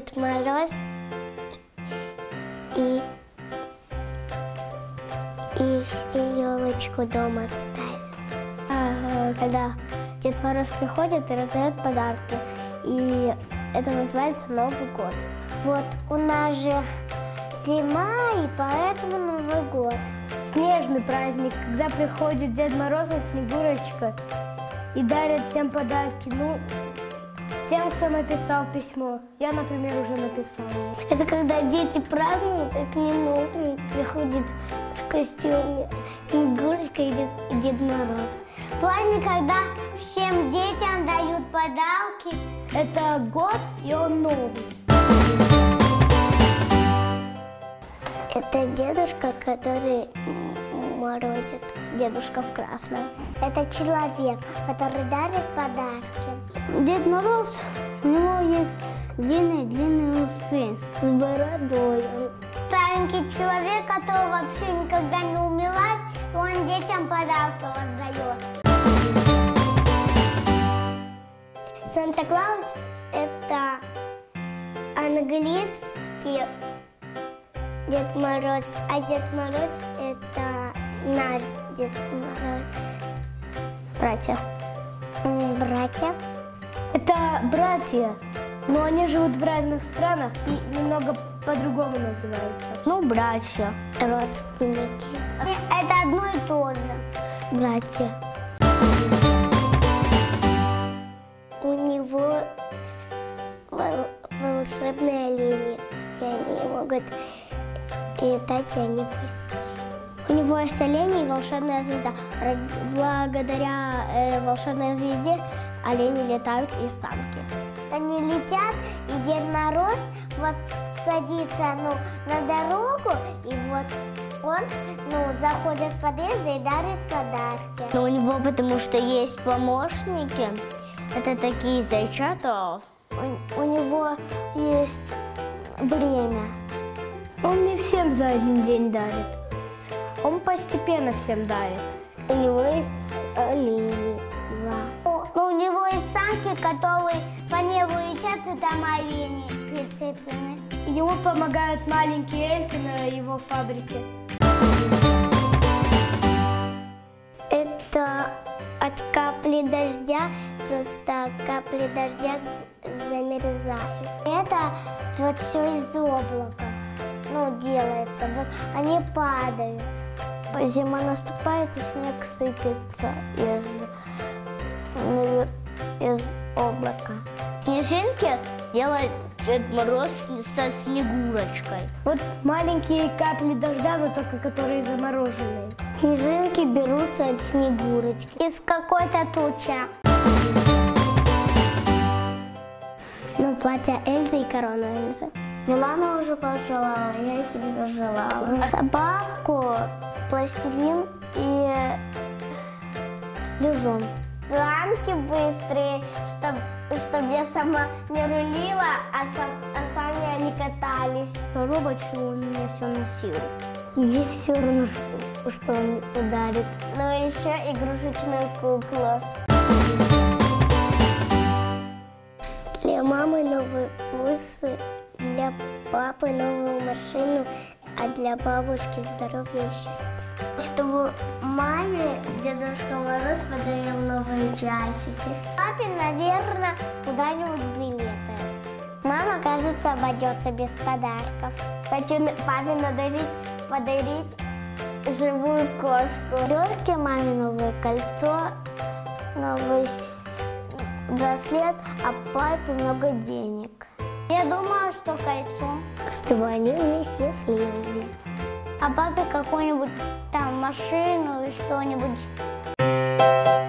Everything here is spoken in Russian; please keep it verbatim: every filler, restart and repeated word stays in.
Дед Мороз и, и, и елочку дома ставят. А, когда Дед Мороз приходит и раздает подарки, и это называется Новый год. Вот у нас же зима, и поэтому Новый год. Снежный праздник, когда приходит Дед Мороз и Снегурочка и дарят всем подарки. Ну, тем, кто написал письмо. Я, например, уже написала. Это когда дети празднуют, и к нему приходит в костюме Снегурочка и Дед, и Дед Мороз. Праздник, когда всем детям дают подарки. Это год, и он новый. Это дедушка, который морозит. Дедушка в красном. Это человек, который дарит подарки. Дед Мороз, у него есть длинные-длинные усы с бородой. Старенький человек, который вообще никогда не умирает, и он детям подарки раздает. Санта-Клаус – это английский Дед Мороз, а Дед Мороз – это наш Дед Мороз. Братья. Братья. Это братья, но они живут в разных странах и немного по-другому называются. Ну, братья. Родственники. Это одно и то же. Братья. У него волшебные олени, и они могут летать, и они быстрее. У него есть олени и волшебная звезда. Благодаря э, волшебной звезде олени летают из санки. Они летят, и Дед Мороз вот садится ну, на дорогу, и вот он ну, заходит в подъезд и дарит подарки. Но у него потому что есть помощники. Это такие зайчата. У, у него есть время. Он не всем за один день дарит. Он постепенно всем дарит. У него есть олени. Да. Но у него есть санки, которые по небу летят, и там олени прицеплены. Ему помогают маленькие эльфы на его фабрике. Это от капли дождя, просто капли дождя замерзают. Это вот все из облака, ну, делается. Вот они падают. Зима наступает, и снег сыпется из, из облака. Снежинки делает Дед Мороз со Снегурочкой. Вот маленькие капли дождя, но только которые замороженные. Снежинки берутся от Снегурочки. Из какой-то тучи. Ну, платье Эльзы и корону Эльзы. Милана уже пожелала, я еще не пожелала. Собаку, пластилин и лизун. Ламки быстрые, чтобы чтоб я сама не рулила, а, сам, а сами они катались. Робот, что он мне все носил. Мне все равно, что он подарит. Но еще игрушечную куклу. Для мамы новые бусы, для папы новую машину, а для бабушки здоровья и счастья. Чтобы маме Дедушка Мороз подарил новые часики. Папе, наверное, куда-нибудь билеты. Мама, кажется, обойдется без подарков. Хочу папе надарить, подарить живую кошку. Лёльке маме новое кольцо, новый браслет, а папе много денег. Я думала, что кольцо. Чтобы они были счастливыми. А папе какую-нибудь там машину и что-нибудь.